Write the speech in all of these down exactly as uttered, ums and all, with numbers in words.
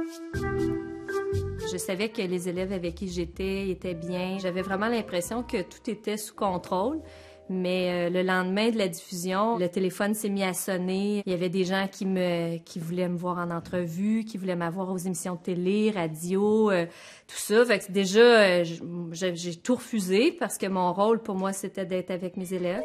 Je savais que les élèves avec qui j'étais étaient bien. J'avais vraiment l'impression que tout était sous contrôle. Mais euh, le lendemain de la diffusion, le téléphone s'est mis à sonner. Il y avait des gens qui me qui voulaient me voir en entrevue, qui voulaient m'avoir aux émissions de télé, radio, euh, tout ça. Fait que déjà, euh, j'ai tout refusé parce que mon rôle pour moi, c'était d'être avec mes élèves.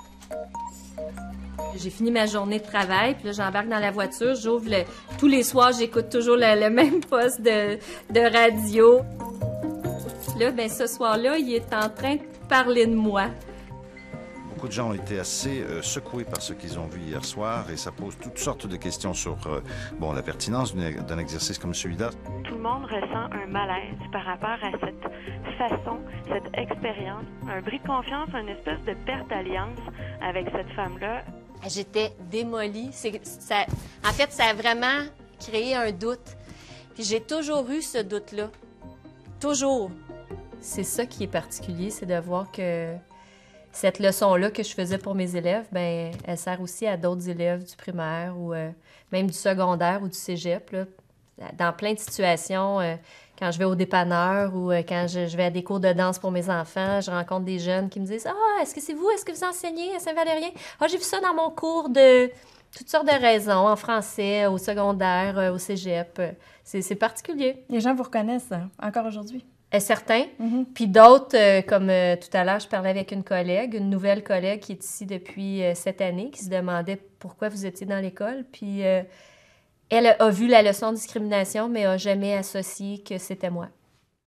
J'ai fini ma journée de travail, puis là, j'embarque dans la voiture, j'ouvre le... Tous les soirs, j'écoute toujours le, le même poste de, de radio. Là, ben ce soir-là, il est en train de parler de moi. Beaucoup de gens ont été assez euh, secoués par ce qu'ils ont vu hier soir et ça pose toutes sortes de questions sur euh, bon, la pertinence d'un exercice comme celui-là. Tout le monde ressent un malaise par rapport à cette façon, cette expérience, un bris de confiance, une espèce de perte d'alliance avec cette femme-là. J'étais démolie. Ça, en fait, ça a vraiment créé un doute. Puis j'ai toujours eu ce doute-là. Toujours. C'est ça qui est particulier, c'est de voir que cette leçon-là que je faisais pour mes élèves, bien, elle sert aussi à d'autres élèves du primaire ou euh, même du secondaire ou du cégep, là. Dans plein de situations, euh, quand je vais au dépanneur ou euh, quand je, je vais à des cours de danse pour mes enfants, je rencontre des jeunes qui me disent « Ah, est-ce que c'est vous? Est-ce que vous enseignez à Saint-Valérien? Ah, j'ai vu ça dans mon cours de toutes sortes de raisons, en français, au secondaire, euh, au cégep. » C'est particulier. Les gens vous reconnaissent hein, encore aujourd'hui? Euh, certains. Mm-hmm. Puis d'autres, euh, comme euh, tout à l'heure, je parlais avec une collègue, une nouvelle collègue qui est ici depuis euh, cette année, qui se demandait pourquoi vous étiez dans l'école. Puis euh, elle a vu la leçon de discrimination, mais n'a jamais associé que c'était moi.